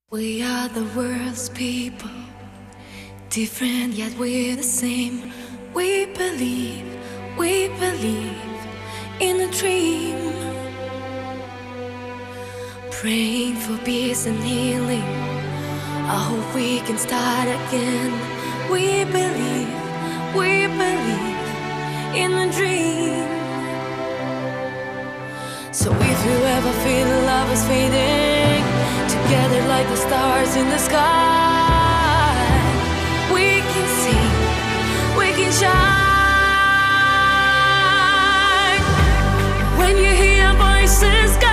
We are the world's people, different yet we're the same. We believe in a dream, praying for peace and healing. I hope we can start again. We believe in a dream. So if you ever feel love is fading, together like the stars in the sky, we can sing, we can shine. When you hear voices